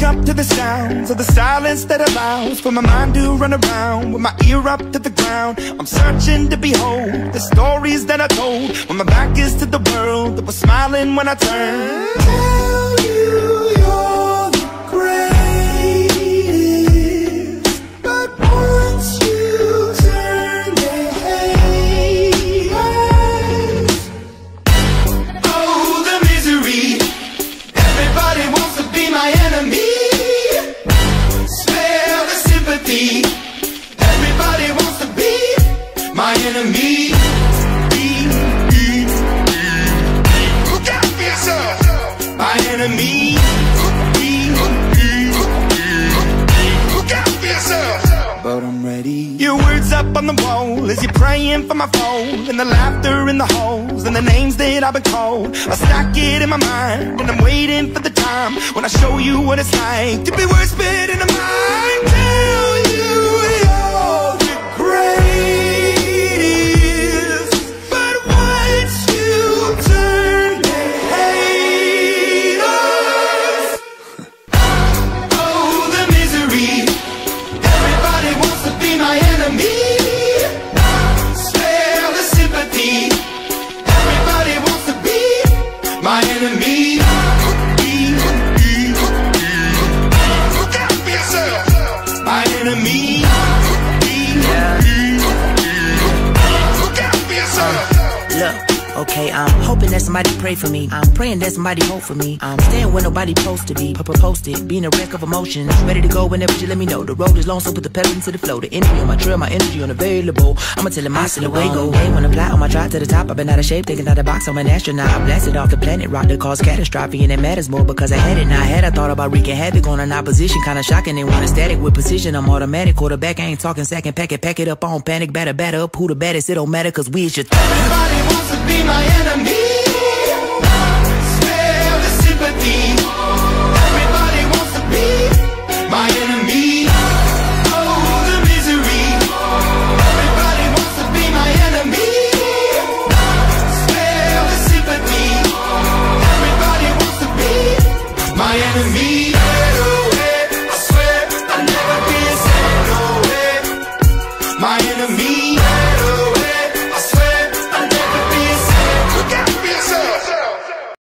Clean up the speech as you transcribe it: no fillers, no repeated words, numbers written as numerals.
up to the sounds of the silence that allows for my mind to run around with my ear up to the ground. I'm searching to behold the stories that I told when my back is to the world that was smiling when I turned. Tell you you're the greatest, but once you turn they hate us. Oh, the misery. Everybody wants to be my enemy. Spare the sympathy. Everybody wants to be my enemy. Look out for yourself. My enemy. Look out for yourself. But I'm ready. Your words up on the wall as you're praying for my phone, and the laughter in the halls and the names that I've been called. I stack it in my mind and I'm waiting for the time when I show you what it's like to be worse fit in a mind. Tell you you're the greatest, but once you turn they hate us. Oh, the misery. Everybody wants to be my enemy. Spare the sympathy. Everybody wants to be my enemy. Look out for yourself. My enemy. Look out for yourself. Look, okay, I'm hoping that somebody pray for me. I'm praying that somebody hope for me. I'm staying where nobody supposed to be. Posted, being a wreck of emotions. Ready to go whenever you let me know. The road is long, so put the pedal into the flow. The energy on my trail, my energy unavailable. I'ma tell him I still away go. Hey, when I fly on my drive to the top, I've been out of shape, thinking out the box. I'm an astronaut. I blasted off the planet, rock that caused catastrophe, and it matters more because I had it. Now I had, I thought about wreaking havoc on an opposition. Kinda shocking, they want a static with precision. I'm automatic, quarterback, I ain't talking second pack it up on panic, batter up. Who the baddest? It don't matter, cause we is your Everybody wants to be my enemy. Spare the sympathy. Everybody wants to be my enemy. Oh, the misery. Everybody wants to be my enemy. Spare the sympathy. Everybody wants to be my enemy.